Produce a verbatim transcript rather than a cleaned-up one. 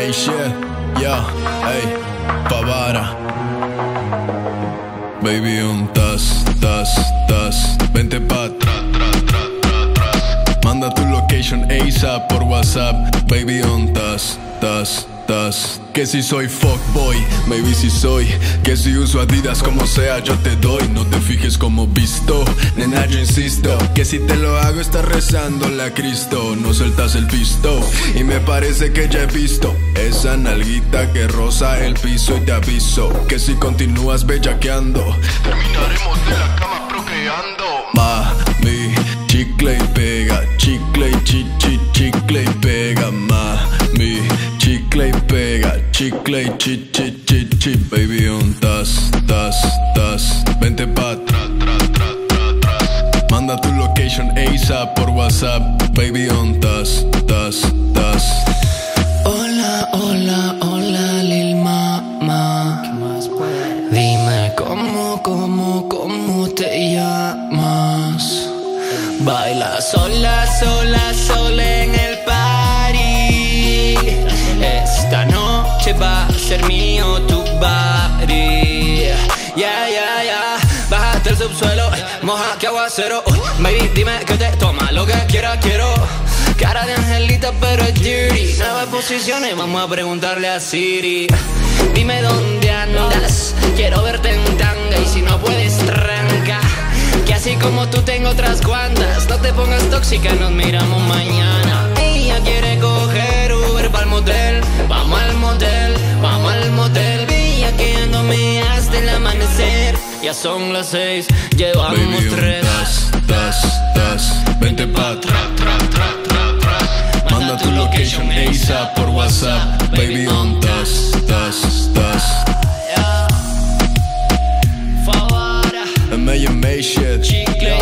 May shit, yeah, ey, Pavara. Baby, un tas, tas, tas. Vente pa' atrás, tras, tras, tras, tras. Manda tu location ASAP por WhatsApp. Baby, un tas, tas, tas. Que si soy fuckboy, maybe si soy. Que si uso Adidas como sea yo te doy. No te fijes como visto, nena yo insisto. Que si te lo hago estás rezándole a Cristo. No sueltas el pisto y me parece que ya he visto esa nalguita que roza el piso. Y te aviso que si continúas bellaqueando terminaremos de la cama procreando. Mami, chicle y pega, chicle y chichi, chicle y pega. Mami, chicle y pega, chicle y chichi, chichi. Baby, un tas, tas, tas. Vente pa' atrás, tras, tras, tras, tras. Manda tu location ASAP por WhatsApp. Baby, un tas, tas, tas. Hola, hola, hola, Lil Mama. ¿Qué más, pues? Dime cómo, cómo, cómo te llamas. Baila sola, sola, sola en el party. Esta noche va a ser mío tu body. Yeah, yeah, yeah. Bájate el subsuelo, moja que aguacero. Baby, dime que te toma lo que quieras, quiero. Cara de angelita pero es dirty. Nuevas posiciones, vamos a preguntarle a Siri. Dime dónde andas, quiero verte en tanga. Y si no puedes, tranca, que así como tú tengo otras cuantas. No te pongas tóxica, nos miramos mañana. Ella quiere coger Uber pa'l motel. Vamos al motel, vamos al motel. Bellaqueándome hasta el amanecer. Ya son las seis, llevamos Baby, un tres. tas, tas, tas. Vente pa' atrás, tras, tras, tras, tras. Manda tu location ASAP por WhatsApp. Baby, un tas, tas, tas. Favara, M A M A shit. chicle